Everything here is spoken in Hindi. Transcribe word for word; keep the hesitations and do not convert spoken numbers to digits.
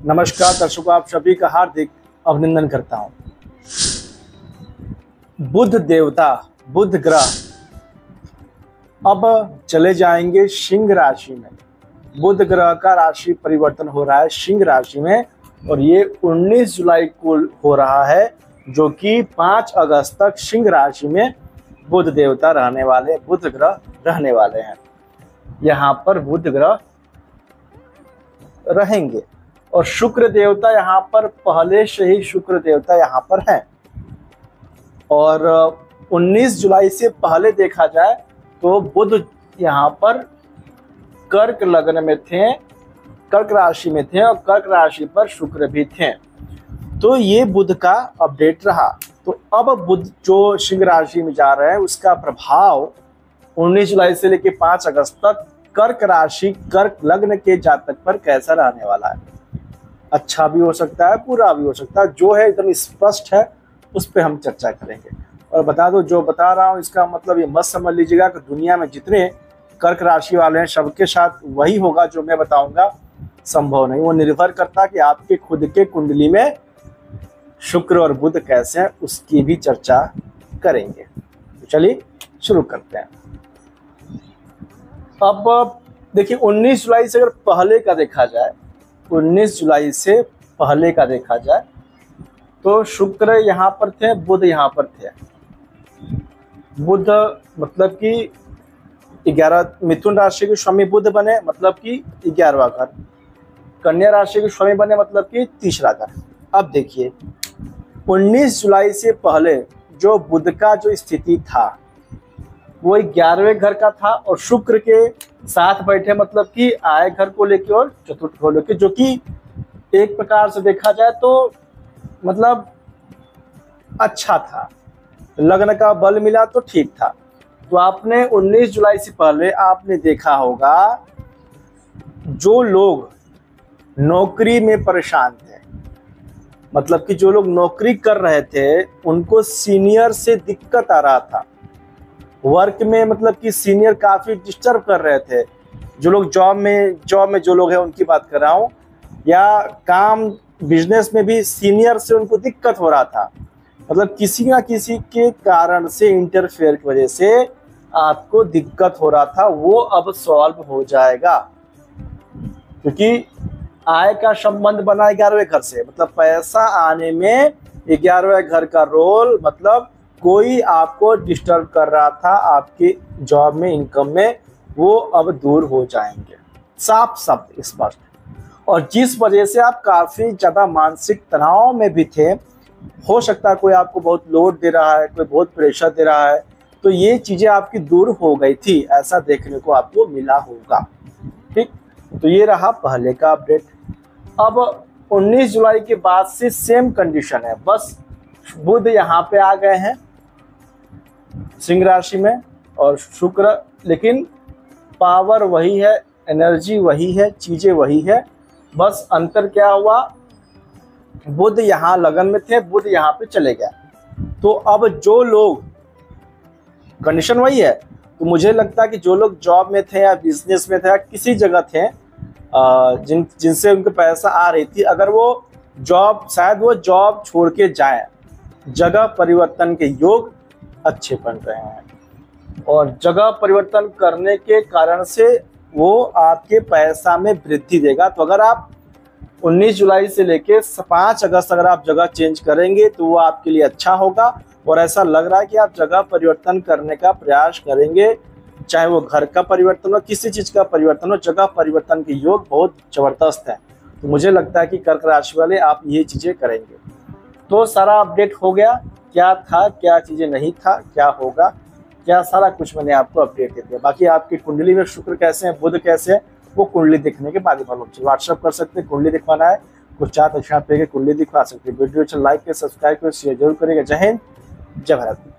नमस्कार दर्शकों, आप सभी का हार्दिक अभिनंदन करता हूं। बुध देवता, बुध ग्रह अब चले जाएंगे सिंह राशि में। बुध ग्रह का राशि परिवर्तन हो रहा है सिंह राशि में और ये उन्नीस जुलाई को हो रहा है, जो कि पाँच अगस्त तक सिंह राशि में बुध देवता रहने वाले, बुध ग्रह रहने वाले हैं। यहाँ पर बुध ग्रह रहेंगे और शुक्र देवता यहाँ पर पहले से ही शुक्र देवता यहाँ पर हैं। और उन्नीस जुलाई से पहले देखा जाए तो बुध यहाँ पर कर्क लग्न में थे, कर्क राशि में थे और कर्क राशि पर शुक्र भी थे। तो ये बुध का अपडेट रहा। तो अब बुध जो सिंह राशि में जा रहे हैं उसका प्रभाव उन्नीस जुलाई से लेकर पाँच अगस्त तक कर्क राशि, कर्क लग्न के जातक पर कैसा रहने वाला है। अच्छा भी हो सकता है, बुरा भी हो सकता है, जो है एकदम स्पष्ट है उस पर हम चर्चा करेंगे। और बता दो, जो बता रहा हूँ इसका मतलब ये मत समझ लीजिएगा कि दुनिया में जितने कर्क राशि वाले हैं सबके साथ वही होगा जो मैं बताऊंगा, संभव नहीं। वो निर्भर करता है कि आपके खुद के कुंडली में शुक्र और बुध कैसे हैं, उसकी भी चर्चा करेंगे। तो चलिए शुरू करते हैं। अब देखिए, उन्नीस जुलाई से अगर पहले का देखा जाए, उन्नीस जुलाई से पहले का देखा जाए तो शुक्र यहाँ पर थे, बुध यहाँ पर थे। बुध मतलब कि ग्यारह, मिथुन राशि के स्वामी बुध बने मतलब कि ग्यारहवां घर, कन्या राशि के स्वामी बने मतलब कि तीसरा घर। अब देखिए, उन्नीस जुलाई से पहले जो बुध का जो स्थिति था वो ग्यारहवें घर का था और शुक्र के साथ बैठे मतलब कि आय घर को लेके और चतुर्थ को लेके, जो कि एक प्रकार से देखा जाए तो मतलब अच्छा था, लग्न का बल मिला तो ठीक था। तो आपने उन्नीस जुलाई से पहले आपने देखा होगा जो लोग नौकरी में परेशान थे, मतलब कि जो लोग नौकरी कर रहे थे उनको सीनियर से दिक्कत आ रहा था वर्क में, मतलब कि सीनियर काफी डिस्टर्ब कर रहे थे। जो लोग जॉब में जॉब में जो लोग हैं उनकी बात कर रहा हूँ, या काम बिजनेस में भी सीनियर से उनको दिक्कत हो रहा था, मतलब किसी ना किसी के कारण से, इंटरफेयर की वजह से आपको दिक्कत हो रहा था, वो अब सॉल्व हो जाएगा। क्योंकि आय का संबंध बना ग्यारहवें घर से, मतलब पैसा आने में ग्यारहवें घर का रोल, मतलब कोई आपको डिस्टर्ब कर रहा था आपकी जॉब में, इनकम में, वो अब दूर हो जाएंगे, साफ शब्द स्पष्ट। और जिस वजह से आप काफी ज्यादा मानसिक तनाव में भी थे, हो सकता है कोई आपको बहुत लोड दे रहा है, कोई बहुत प्रेशर दे रहा है, तो ये चीजें आपकी दूर हो गई थी, ऐसा देखने को आपको मिला होगा। ठीक, तो ये रहा पहले का अपडेट। अब उन्नीस जुलाई के बाद से सेम कंडीशन है, बस बुध यहाँ पे आ गए हैं सिंह राशि में और शुक्र, लेकिन पावर वही है, एनर्जी वही है, चीजें वही है, बस अंतर क्या हुआ, बुध यहाँ लगन में थे, बुध यहाँ पे चले गया। तो अब जो लोग, कंडीशन वही है, तो मुझे लगता है कि जो लोग जॉब में थे या बिजनेस में थे या किसी जगह थे जिन जिनसे उनको पैसा आ रही थी, अगर वो जॉब, शायद वो जॉब छोड़ के जाए, जगह परिवर्तन के योग अच्छे बन रहे हैं और जगह परिवर्तन करने के कारण से वो आपके पैसा में वृद्धि देगा। तो अगर आप उन्नीस जुलाई से लेके पाँच अगस्त अगर आप जगह चेंज करेंगे तो वो आपके लिए अच्छा होगा। और ऐसा लग रहा है कि आप जगह परिवर्तन करने का प्रयास करेंगे, चाहे वो घर का परिवर्तन हो, किसी चीज का परिवर्तन हो, जगह परिवर्तन के योग बहुत जबरदस्त है। तो मुझे लगता है कि कर्क राशि वाले आप ये चीजें करेंगे। तो सारा अपडेट हो गया, क्या था, क्या चीजें नहीं था, क्या होगा, क्या, सारा कुछ मैंने आपको अपडेट दे दिया। बाकी आपकी कुंडली में शुक्र कैसे हैं, बुध कैसे हैं, वो कुंडली देखने के बाद ही मालूम चले। व्हाट्सअप कर सकते हैं, कुंडली दिखवाना है, कुछ चार दक्षिणा पे कुंडली दिखवा सकते हैं। वीडियो अच्छा लाइक करें, सब्सक्राइब करें, शेयर जरूर करेंगे। जय हिंद, जय भारत।